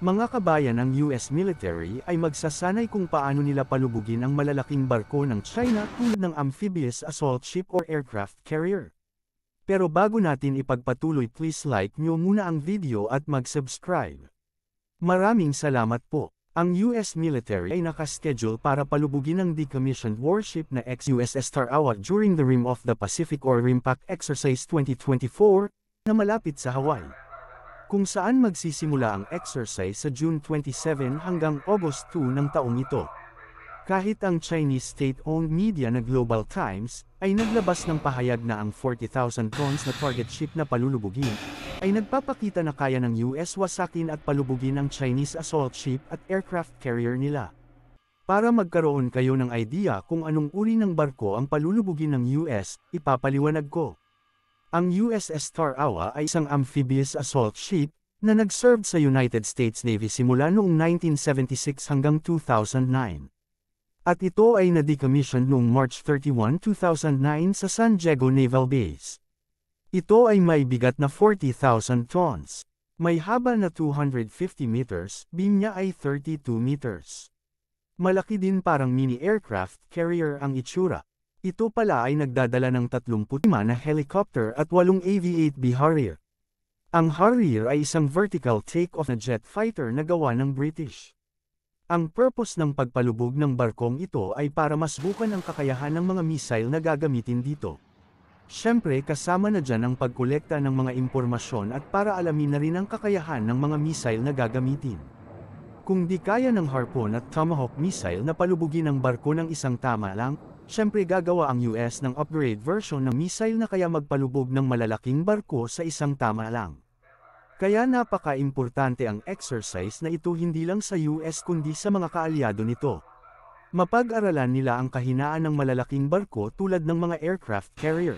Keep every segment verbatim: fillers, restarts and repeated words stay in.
Mga kabayan ng U S military ay magsasanay kung paano nila palubugin ang malalaking barko ng China tulad ng amphibious assault ship or aircraft carrier. Pero bago natin ipagpatuloy, please like nyo muna ang video at mag-subscribe. Maraming salamat po. Ang U S military ay nakaschedule para palubugin ang decommissioned warship na ex-U S S Tarawa during the Rim of the Pacific or RIMPAC Exercise twenty twenty-four na malapit sa Hawaii, kung saan magsisimula ang exercise sa June twenty-seven hanggang August two ng taong ito. Kahit ang Chinese state-owned media na Global Times ay naglabas ng pahayag na ang forty thousand tons na target ship na palulubugin ay nagpapakita na kaya ng U S wasakin at palubugin ang Chinese assault ship at aircraft carrier nila. Para magkaroon kayo ng idea kung anong uri ng barko ang palulubugin ng U S, ipapaliwanag ko. Ang U S S Tarawa ay isang amphibious assault ship na nag-serve sa United States Navy simula noong nineteen seventy-six hanggang two thousand nine. At ito ay na-decommissioned noong March thirty-first, two thousand nine sa San Diego Naval Base. Ito ay may bigat na forty thousand tons. May haba na two hundred fifty meters, beam niya ay thirty-two meters. Malaki din, parang mini aircraft carrier ang itsura. Ito pala ay nagdadala ng thirty-five na helicopter at eight A V eight B Harrier. Ang Harrier ay isang vertical take-off na jet fighter na gawa ng British. Ang purpose ng pagpalubog ng barkong ito ay para masbukan ang kakayahan ng mga missile na gagamitin dito. Siyempre, kasama na dyan ang pagkolekta ng mga impormasyon at para alamin na rin ang kakayahan ng mga missile na gagamitin. Kung di kaya ng Harpoon at Tomahawk missile na palubugin ang barko ng isang tama lang, siyempre gagawa ang U S ng upgrade version ng missile na kaya magpalubog ng malalaking barko sa isang tama lang. Kaya napaka-importante ang exercise na ito hindi lang sa U S kundi sa mga kaalyado nito. Mapag-aralan nila ang kahinaan ng malalaking barko tulad ng mga aircraft carrier.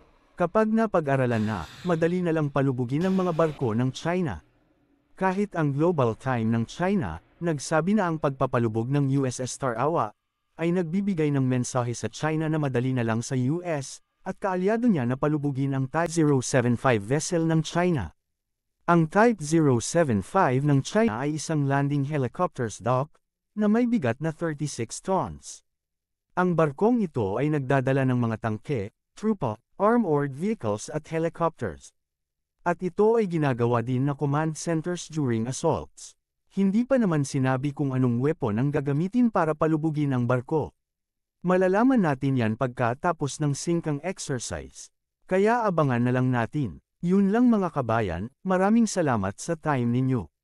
Kapag napag-aralan na, madali na lang palubugin ang mga barko ng China. Kahit ang Global Time ng China, nagsabi na ang pagpapalubog ng U S S Tarawa ay nagbibigay ng mensahe sa China na madali na lang sa U S at kaalyado niya na palubugin ang Type zero seven five vessel ng China. Ang Type zero seven five ng China ay isang landing helicopters dock na may bigat na thirty-six tons. Ang barkong ito ay nagdadala ng mga tangke, trupa, armored vehicles at helicopters. At ito ay ginagawa din na command centers during assaults. Hindi pa naman sinabi kung anong weapon ang gagamitin para palubugin ang barko. Malalaman natin yan pagkatapos ng singkang exercise. Kaya abangan na lang natin. Yun lang mga kabayan, maraming salamat sa time ninyo.